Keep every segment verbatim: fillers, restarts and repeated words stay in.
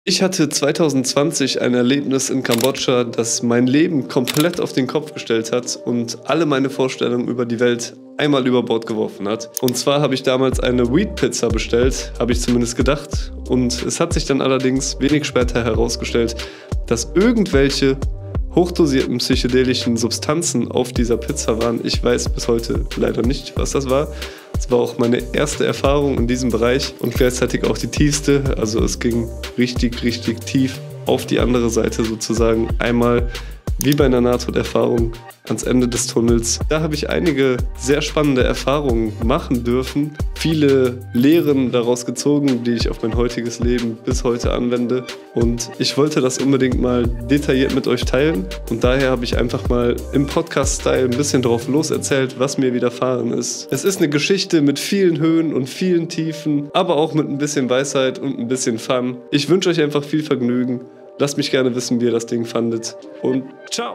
Ich hatte zwanzig zwanzig ein Erlebnis in Kambodscha, das mein Leben komplett auf den Kopf gestellt hat und alle meine Vorstellungen über die Welt einmal über Bord geworfen hat. Und zwar habe ich damals eine Weed-Pizza bestellt, habe ich zumindest gedacht. Und es hat sich dann allerdings wenig später herausgestellt, dass irgendwelche hochdosierten psychedelischen Substanzen auf dieser Pizza waren. Ich weiß bis heute leider nicht, was das war. Es war auch meine erste Erfahrung in diesem Bereich und gleichzeitig auch die tiefste. Also es ging richtig, richtig tief auf die andere Seite sozusagen. Einmal wie bei einer Nahtoderfahrung ans Ende des Tunnels. Da habe ich einige sehr spannende Erfahrungen machen dürfen. Viele Lehren daraus gezogen, die ich auf mein heutiges Leben bis heute anwende. Und ich wollte das unbedingt mal detailliert mit euch teilen. Und daher habe ich einfach mal im Podcast-Style ein bisschen drauf loserzählt, was mir widerfahren ist. Es ist eine Geschichte mit vielen Höhen und vielen Tiefen, aber auch mit ein bisschen Weisheit und ein bisschen Fun. Ich wünsche euch einfach viel Vergnügen. Lasst mich gerne wissen, wie ihr das Ding fandet. Und ciao!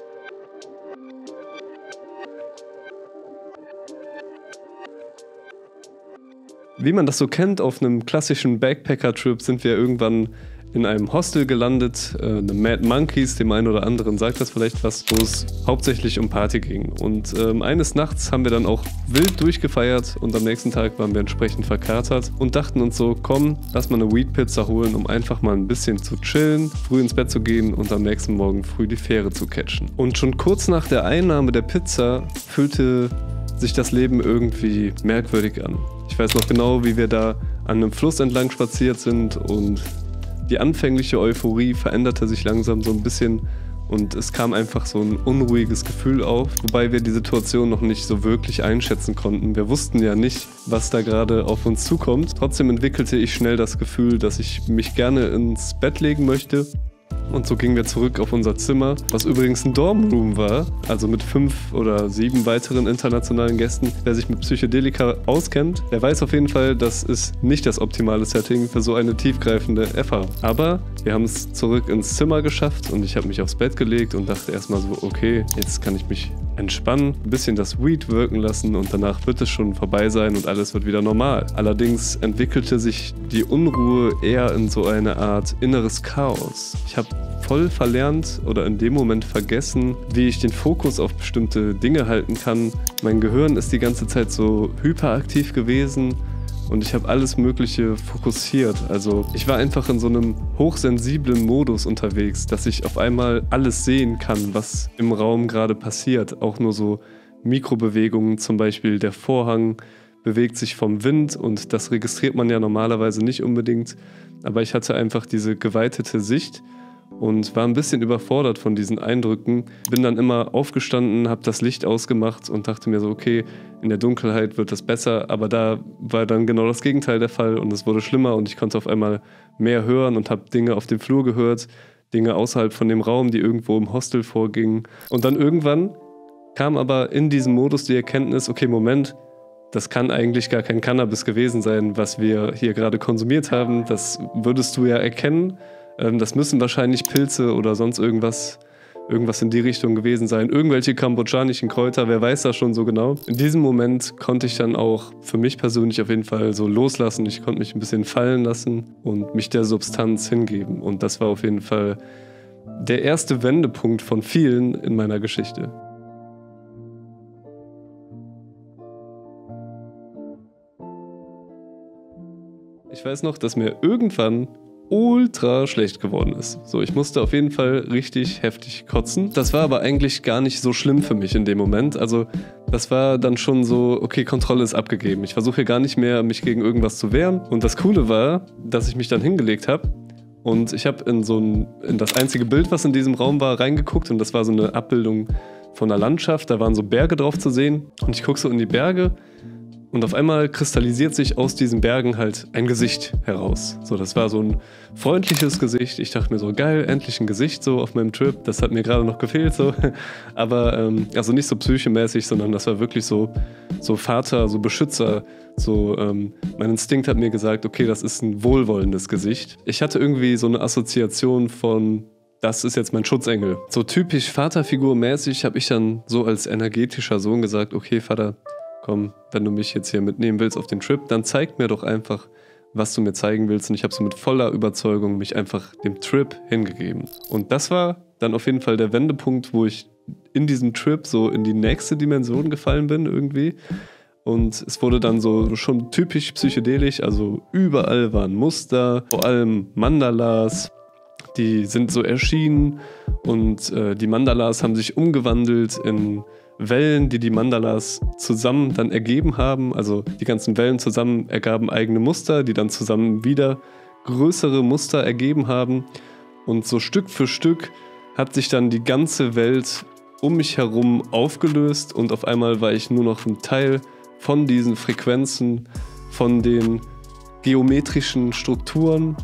Wie man das so kennt, auf einem klassischen Backpacker-Trip sind wir irgendwann in einem Hostel gelandet, äh, eine Mad Monkeys, dem einen oder anderen sagt das vielleicht was, wo es hauptsächlich um Party ging. Und ähm, eines Nachts haben wir dann auch wild durchgefeiert und am nächsten Tag waren wir entsprechend verkatert und dachten uns so, komm, lass mal eine Weed-Pizza holen, um einfach mal ein bisschen zu chillen, früh ins Bett zu gehen und am nächsten Morgen früh die Fähre zu catchen. Und schon kurz nach der Einnahme der Pizza fühlte sich das Leben irgendwie merkwürdig an. Ich weiß noch genau, wie wir da an einem Fluss entlang spaziert sind und die anfängliche Euphorie veränderte sich langsam so ein bisschen und es kam einfach so ein unruhiges Gefühl auf, wobei wir die Situation noch nicht so wirklich einschätzen konnten. Wir wussten ja nicht, was da gerade auf uns zukommt. Trotzdem entwickelte ich schnell das Gefühl, dass ich mich gerne ins Bett legen möchte. Und so gingen wir zurück auf unser Zimmer, was übrigens ein Dormroom war, also mit fünf oder sieben weiteren internationalen Gästen. Wer sich mit Psychedelika auskennt, der weiß auf jeden Fall, das ist nicht das optimale Setting für so eine tiefgreifende Erfahrung. Aber wir haben es zurück ins Zimmer geschafft und ich habe mich aufs Bett gelegt und dachte erstmal so, okay, jetzt kann ich mich entspannen, ein bisschen das Weed wirken lassen und danach wird es schon vorbei sein und alles wird wieder normal. Allerdings entwickelte sich die Unruhe eher in so eine Art inneres Chaos. Ich habe voll verlernt oder in dem Moment vergessen, wie ich den Fokus auf bestimmte Dinge halten kann. Mein Gehirn ist die ganze Zeit so hyperaktiv gewesen und ich habe alles Mögliche fokussiert. Also ich war einfach in so einem hochsensiblen Modus unterwegs, dass ich auf einmal alles sehen kann, was im Raum gerade passiert. Auch nur so Mikrobewegungen, zum Beispiel der Vorhang bewegt sich vom Wind und das registriert man ja normalerweise nicht unbedingt. Aber ich hatte einfach diese geweitete Sicht und war ein bisschen überfordert von diesen Eindrücken. Bin dann immer aufgestanden, habe das Licht ausgemacht und dachte mir so, okay, in der Dunkelheit wird das besser, aber da war dann genau das Gegenteil der Fall und es wurde schlimmer und ich konnte auf einmal mehr hören und habe Dinge auf dem Flur gehört, Dinge außerhalb von dem Raum, die irgendwo im Hostel vorgingen. Und dann irgendwann kam aber in diesem Modus die Erkenntnis, okay, Moment, das kann eigentlich gar kein Cannabis gewesen sein, was wir hier gerade konsumiert haben, das würdest du ja erkennen. Das müssen wahrscheinlich Pilze oder sonst irgendwas, irgendwas in die Richtung gewesen sein. Irgendwelche kambodschanischen Kräuter, wer weiß das schon so genau. In diesem Moment konnte ich dann auch für mich persönlich auf jeden Fall so loslassen. Ich konnte mich ein bisschen fallen lassen und mich der Substanz hingeben. Und das war auf jeden Fall der erste Wendepunkt von vielen in meiner Geschichte. Ich weiß noch, dass mir irgendwann ultra schlecht geworden ist. So, ich musste auf jeden Fall richtig heftig kotzen. Das war aber eigentlich gar nicht so schlimm für mich in dem Moment. Also das war dann schon so, okay, Kontrolle ist abgegeben. Ich versuche hier gar nicht mehr, mich gegen irgendwas zu wehren. Und das Coole war, dass ich mich dann hingelegt habe und ich habe in so ein, in das einzige Bild, was in diesem Raum war, reingeguckt und das war so eine Abbildung von einer Landschaft. Da waren so Berge drauf zu sehen und ich gucke so in die Berge. Und auf einmal kristallisiert sich aus diesen Bergen halt ein Gesicht heraus. So, das war so ein freundliches Gesicht. Ich dachte mir so, geil, endlich ein Gesicht so auf meinem Trip. Das hat mir gerade noch gefehlt so. Aber ähm, also nicht so psychomäßig, sondern das war wirklich so, so Vater, so Beschützer. So, ähm, mein Instinkt hat mir gesagt, okay, das ist ein wohlwollendes Gesicht. Ich hatte irgendwie so eine Assoziation von, das ist jetzt mein Schutzengel. So typisch Vaterfigur-mäßig habe ich dann so als energetischer Sohn gesagt, okay, Vater, komm, wenn du mich jetzt hier mitnehmen willst auf den Trip, dann zeig mir doch einfach, was du mir zeigen willst. Und ich habe so mit voller Überzeugung mich einfach dem Trip hingegeben. Und das war dann auf jeden Fall der Wendepunkt, wo ich in diesem Trip so in die nächste Dimension gefallen bin irgendwie. Und es wurde dann so schon typisch psychedelisch, also überall waren Muster, vor allem Mandalas, die sind so erschienen und äh, die Mandalas haben sich umgewandelt in Wellen, die die Mandalas zusammen dann ergeben haben. Also die ganzen Wellen zusammen ergaben eigene Muster, die dann zusammen wieder größere Muster ergeben haben. Und so Stück für Stück hat sich dann die ganze Welt um mich herum aufgelöst und auf einmal war ich nur noch ein Teil von diesen Frequenzen, von den geometrischen Strukturen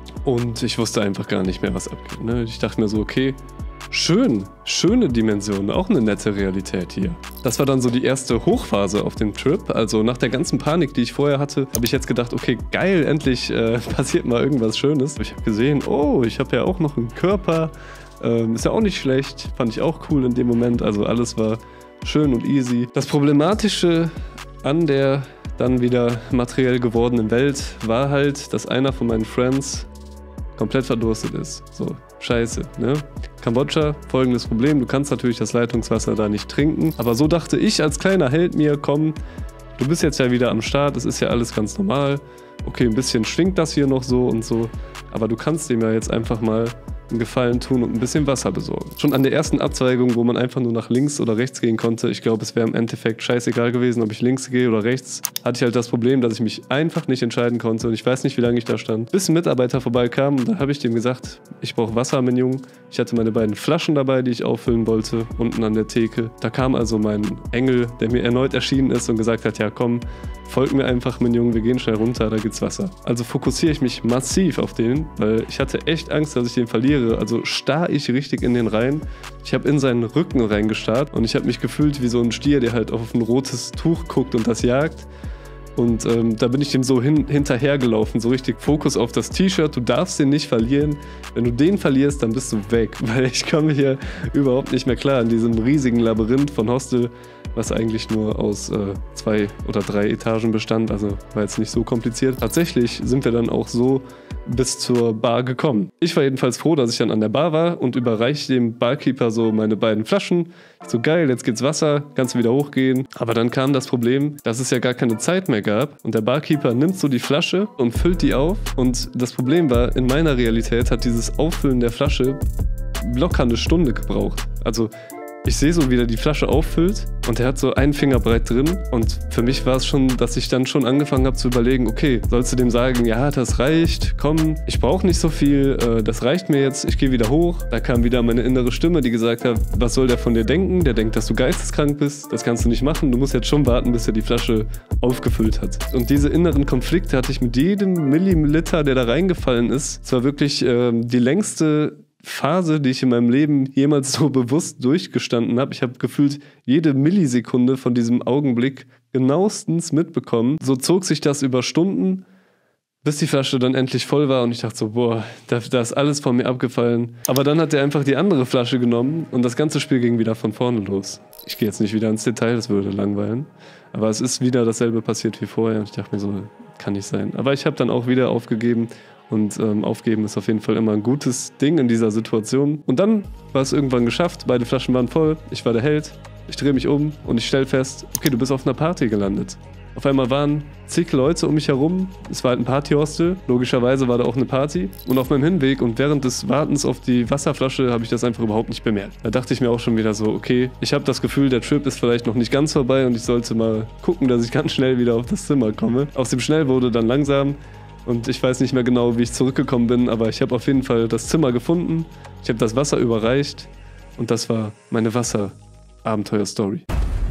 und ich wusste einfach gar nicht mehr, was abgeht. Ne? Ich dachte mir so, okay, schön, schöne Dimension, auch eine nette Realität hier. Das war dann so die erste Hochphase auf dem Trip, also nach der ganzen Panik, die ich vorher hatte, habe ich jetzt gedacht, okay, geil, endlich äh, passiert mal irgendwas Schönes. Ich habe gesehen, oh, ich habe ja auch noch einen Körper, ähm, ist ja auch nicht schlecht, fand ich auch cool in dem Moment, also alles war schön und easy. Das Problematische an der dann wieder materiell gewordenen Welt war halt, dass einer von meinen Friends komplett verdurstet ist. So, scheiße, ne? Kambodscha, folgendes Problem, du kannst natürlich das Leitungswasser da nicht trinken, aber so dachte ich als kleiner Held mir, komm, du bist jetzt ja wieder am Start, es ist ja alles ganz normal, okay, ein bisschen schwingt das hier noch so und so, aber du kannst dem ja jetzt einfach mal einen Gefallen tun und ein bisschen Wasser besorgen. Schon an der ersten Abzweigung, wo man einfach nur nach links oder rechts gehen konnte, ich glaube, es wäre im Endeffekt scheißegal gewesen, ob ich links gehe oder rechts, hatte ich halt das Problem, dass ich mich einfach nicht entscheiden konnte und ich weiß nicht, wie lange ich da stand. Bis ein Mitarbeiter vorbeikam und da habe ich dem gesagt, ich brauche Wasser, mein Junge. Ich hatte meine beiden Flaschen dabei, die ich auffüllen wollte, unten an der Theke. Da kam also mein Engel, der mir erneut erschienen ist und gesagt hat, ja komm, folg mir einfach, mein Junge, wir gehen schnell runter, da gibt's Wasser. Also fokussiere ich mich massiv auf den, weil ich hatte echt Angst, dass ich den verliere. Also starr ich richtig in den rein. Ich habe in seinen Rücken reingestarrt und ich habe mich gefühlt wie so ein Stier, der halt auf ein rotes Tuch guckt und das jagt. Und ähm, da bin ich dem so hin, hinterhergelaufen, so richtig Fokus auf das T-Shirt, du darfst den nicht verlieren. Wenn du den verlierst, dann bist du weg, weil ich komme hier überhaupt nicht mehr klar in diesem riesigen Labyrinth von Hostel, was eigentlich nur aus äh, zwei oder drei Etagen bestand, also war jetzt nicht so kompliziert. Tatsächlich sind wir dann auch so bis zur Bar gekommen. Ich war jedenfalls froh, dass ich dann an der Bar war und überreichte dem Barkeeper so meine beiden Flaschen. So geil, jetzt geht's Wasser, kannst du wieder hochgehen. Aber dann kam das Problem, dass es ja gar keine Zeit mehr gab und der Barkeeper nimmt so die Flasche und füllt die auf und das Problem war, in meiner Realität hat dieses Auffüllen der Flasche locker eine Stunde gebraucht. Also ich sehe so, wie er die Flasche auffüllt und er hat so einen Finger breit drin und für mich war es schon, dass ich dann schon angefangen habe zu überlegen, okay, sollst du dem sagen, ja, das reicht, komm, ich brauche nicht so viel, äh, das reicht mir jetzt, ich gehe wieder hoch. Da kam wieder meine innere Stimme, die gesagt hat, was soll der von dir denken? Der denkt, dass du geisteskrank bist, das kannst du nicht machen, du musst jetzt schon warten, bis er die Flasche aufgefüllt hat. Und diese inneren Konflikte hatte ich mit jedem Milliliter, der da reingefallen ist. Es war wirklich äh, die längste Phase, die ich in meinem Leben jemals so bewusst durchgestanden habe. Ich habe gefühlt jede Millisekunde von diesem Augenblick genauestens mitbekommen. So zog sich das über Stunden, bis die Flasche dann endlich voll war und ich dachte so, boah, da, da ist alles von mir abgefallen. Aber dann hat er einfach die andere Flasche genommen und das ganze Spiel ging wieder von vorne los. Ich gehe jetzt nicht wieder ins Detail, das würde langweilen. Aber es ist wieder dasselbe passiert wie vorher und ich dachte mir so, kann nicht sein. Aber ich habe dann auch wieder aufgegeben. Und ähm, aufgeben ist auf jeden Fall immer ein gutes Ding in dieser Situation. Und dann war es irgendwann geschafft, beide Flaschen waren voll, ich war der Held, ich drehe mich um und ich stelle fest, okay, du bist auf einer Party gelandet. Auf einmal waren zig Leute um mich herum, es war halt ein Partyhostel, logischerweise war da auch eine Party. Und auf meinem Hinweg und während des Wartens auf die Wasserflasche habe ich das einfach überhaupt nicht bemerkt. Da dachte ich mir auch schon wieder so, okay, ich habe das Gefühl, der Trip ist vielleicht noch nicht ganz vorbei und ich sollte mal gucken, dass ich ganz schnell wieder auf das Zimmer komme. Aus dem schnell wurde dann langsam. Und ich weiß nicht mehr genau, wie ich zurückgekommen bin, aber ich habe auf jeden Fall das Zimmer gefunden. Ich habe das Wasser überreicht und das war meine Wasser-Abenteuer-Story.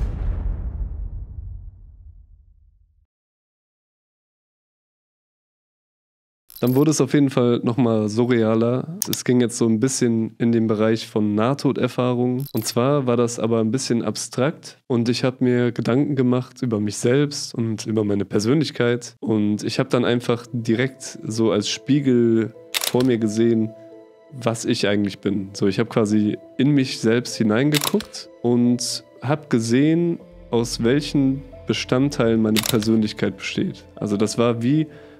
Dann wurde es auf jeden Fall nochmal surrealer. Es ging jetzt so ein bisschen in den Bereich von Nahtoderfahrungen. Und zwar war das aber ein bisschen abstrakt und ich habe mir Gedanken gemacht über mich selbst und über meine Persönlichkeit. Und ich habe dann einfach direkt so als Spiegel vor mir gesehen, was ich eigentlich bin. So, ich habe quasi in mich selbst hineingeguckt und habe gesehen, aus welchen Bestandteilen meine Persönlichkeit besteht. Also das war wie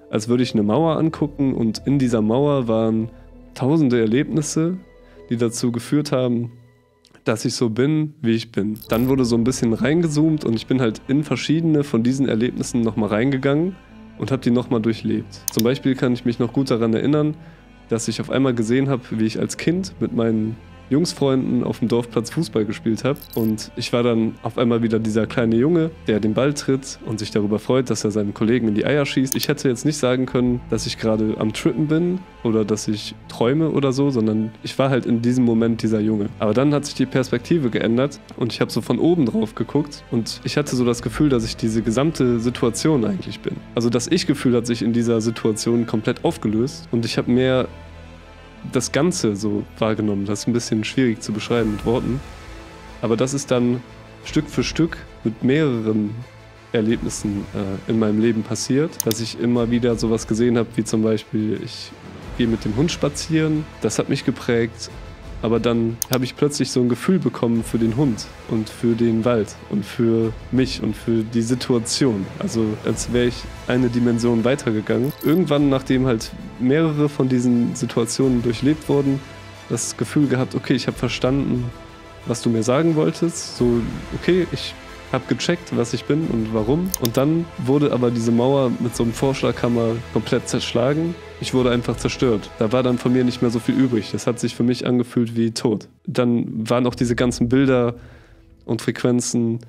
als würde ich eine Mauer angucken und in dieser Mauer waren tausende Erlebnisse, die dazu geführt haben, dass ich so bin, wie ich bin. Dann wurde so ein bisschen reingezoomt und ich bin halt in verschiedene von diesen Erlebnissen nochmal reingegangen und habe die nochmal durchlebt. Zum Beispiel kann ich mich noch gut daran erinnern, dass ich auf einmal gesehen habe, wie ich als Kind mit meinen Jungsfreunden auf dem Dorfplatz Fußball gespielt habe. Und ich war dann auf einmal wieder dieser kleine Junge, der den Ball tritt und sich darüber freut, dass er seinem Kollegen in die Eier schießt. Ich hätte jetzt nicht sagen können, dass ich gerade am Trippen bin oder dass ich träume oder so, sondern ich war halt in diesem Moment dieser Junge. Aber dann hat sich die Perspektive geändert und ich habe so von oben drauf geguckt und ich hatte so das Gefühl, dass ich diese gesamte Situation eigentlich bin. Also das Ich-Gefühl hat sich in dieser Situation komplett aufgelöst und ich habe mehr das Ganze so wahrgenommen. Das ist ein bisschen schwierig zu beschreiben mit Worten. Aber das ist dann Stück für Stück mit mehreren Erlebnissen äh, in meinem Leben passiert, dass ich immer wieder sowas gesehen habe, wie zum Beispiel, ich gehe mit dem Hund spazieren. Das hat mich geprägt. Aber dann habe ich plötzlich so ein Gefühl bekommen für den Hund und für den Wald und für mich und für die Situation. Also als wäre ich eine Dimension weitergegangen. Irgendwann, nachdem halt mehrere von diesen Situationen durchlebt wurden, das Gefühl gehabt, okay, ich habe verstanden, was du mir sagen wolltest. So, okay, ich habe gecheckt, was ich bin und warum. Und dann wurde aber diese Mauer mit so einem Vorschlaghammer komplett zerschlagen. Ich wurde einfach zerstört. Da war dann von mir nicht mehr so viel übrig. Das hat sich für mich angefühlt wie tot. Dann waren auch diese ganzen Bilder und Frequenzen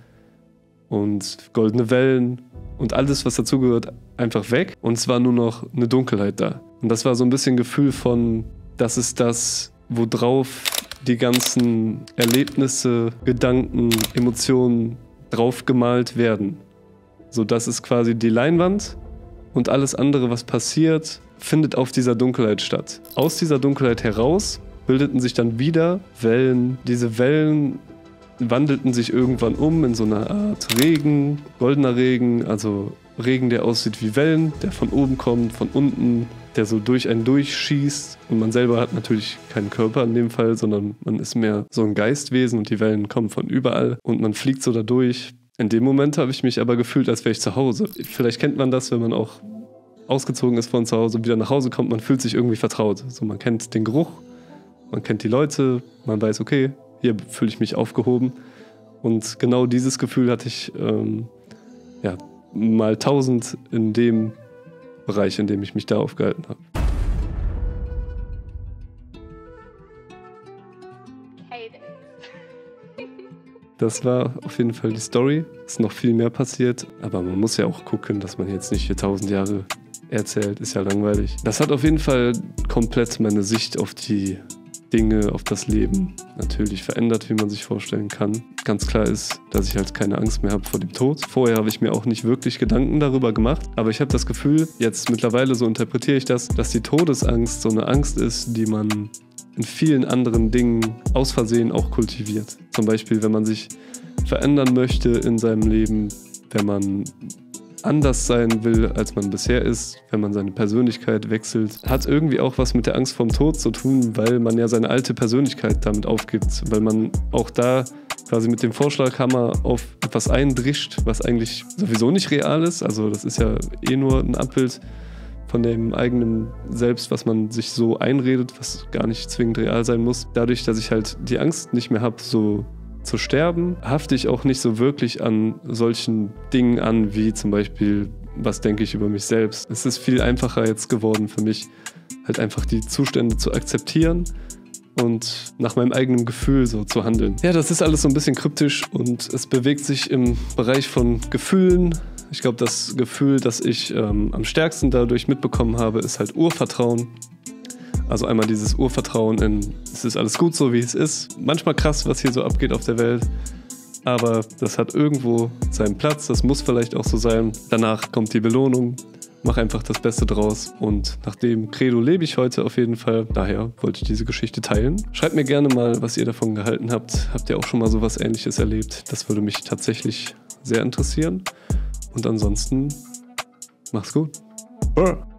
und goldene Wellen und alles, was dazugehört, einfach weg. Und es war nur noch eine Dunkelheit da. Und das war so ein bisschen Gefühl von, das ist das, worauf die ganzen Erlebnisse, Gedanken, Emotionen drauf gemalt werden. So, das ist quasi die Leinwand und alles andere, was passiert, findet auf dieser Dunkelheit statt. Aus dieser Dunkelheit heraus bildeten sich dann wieder Wellen. Diese Wellen wandelten sich irgendwann um in so eine Art Regen, goldener Regen, also Regen, der aussieht wie Wellen, der von oben kommt, von unten, der so durch einen durchschießt. Und man selber hat natürlich keinen Körper in dem Fall, sondern man ist mehr so ein Geistwesen und die Wellen kommen von überall und man fliegt so da durch. In dem Moment habe ich mich aber gefühlt, als wäre ich zu Hause. Vielleicht kennt man das, wenn man auch ausgezogen ist von zu Hause und wieder nach Hause kommt, man fühlt sich irgendwie vertraut. So, man kennt den Geruch, man kennt die Leute, man weiß, okay, hier fühle ich mich aufgehoben. Und genau dieses Gefühl hatte ich ähm, ja, mal tausend in dem Bereich, in dem ich mich da aufgehalten habe. Das war auf jeden Fall die Story. Es ist noch viel mehr passiert, aber man muss ja auch gucken, dass man jetzt nicht hier tausend Jahre erzählt. Ist ja langweilig. Das hat auf jeden Fall komplett meine Sicht auf die Dinge, auf das Leben natürlich verändert, wie man sich vorstellen kann. Ganz klar ist, dass ich halt keine Angst mehr habe vor dem Tod. Vorher habe ich mir auch nicht wirklich Gedanken darüber gemacht, aber ich habe das Gefühl, jetzt mittlerweile, so interpretiere ich das, dass die Todesangst so eine Angst ist, die man in vielen anderen Dingen aus Versehen auch kultiviert. Zum Beispiel, wenn man sich verändern möchte in seinem Leben, wenn man anders sein will, als man bisher ist, wenn man seine Persönlichkeit wechselt, hat irgendwie auch was mit der Angst vorm Tod zu tun, weil man ja seine alte Persönlichkeit damit aufgibt, weil man auch da quasi mit dem Vorschlaghammer auf etwas eindrischt, was eigentlich sowieso nicht real ist. Also das ist ja eh nur ein Abbild von dem eigenen Selbst, was man sich so einredet, was gar nicht zwingend real sein muss. Dadurch, dass ich halt die Angst nicht mehr habe, so zu sterben, hafte ich auch nicht so wirklich an solchen Dingen an, wie zum Beispiel, was denke ich über mich selbst. Es ist viel einfacher jetzt geworden für mich, halt einfach die Zustände zu akzeptieren und nach meinem eigenen Gefühl so zu handeln. Ja, das ist alles so ein bisschen kryptisch und es bewegt sich im Bereich von Gefühlen. Ich glaube, das Gefühl, das ich ähm, am stärksten dadurch mitbekommen habe, ist halt Urvertrauen. Also einmal dieses Urvertrauen in, es ist alles gut so, wie es ist. Manchmal krass, was hier so abgeht auf der Welt. Aber das hat irgendwo seinen Platz, das muss vielleicht auch so sein. Danach kommt die Belohnung. Mach einfach das Beste draus. Und nach dem Credo lebe ich heute auf jeden Fall. Daher wollte ich diese Geschichte teilen. Schreibt mir gerne mal, was ihr davon gehalten habt. Habt ihr auch schon mal sowas Ähnliches erlebt? Das würde mich tatsächlich sehr interessieren. Und ansonsten, mach's gut. Brr.